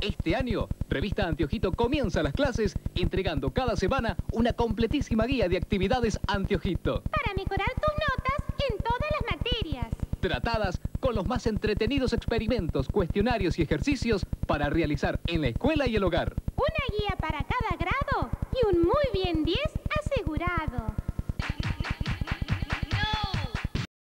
Este año, Revista Anteojito comienza las clases entregando cada semana una completísima guía de actividades Anteojito. Para mejorar tus notas en todas las materias. Tratadas con los más entretenidos experimentos, cuestionarios y ejercicios para realizar en la escuela y el hogar.